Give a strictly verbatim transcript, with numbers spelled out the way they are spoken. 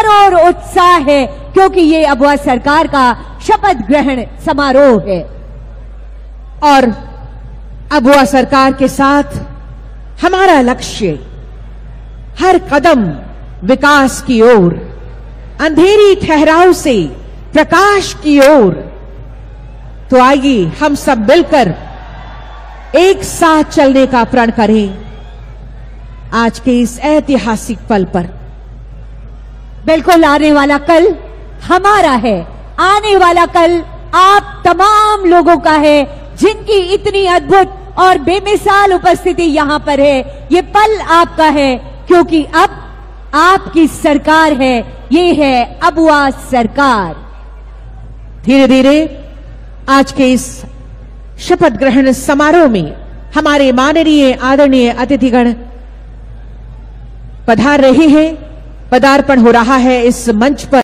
चारों ओर उत्साह है, क्योंकि ये अबुआ सरकार का शपथ ग्रहण समारोह है। और अबुआ सरकार के साथ हमारा लक्ष्य हर कदम विकास की ओर, अंधेरी ठहराव से प्रकाश की ओर। तो आइए हम सब मिलकर एक साथ चलने का प्रण करें आज के इस ऐतिहासिक पल पर। बिल्कुल, आने वाला कल हमारा है, आने वाला कल आप तमाम लोगों का है, जिनकी इतनी अद्भुत और बेमिसाल उपस्थिति यहां पर है। ये पल आपका है, क्योंकि अब आपकी सरकार है, ये है अबुआ सरकार। धीरे धीरे आज के इस शपथ ग्रहण समारोह में हमारे माननीय आदरणीय अतिथिगण पधार रहे हैं। पदार्पण हो रहा है इस मंच पर।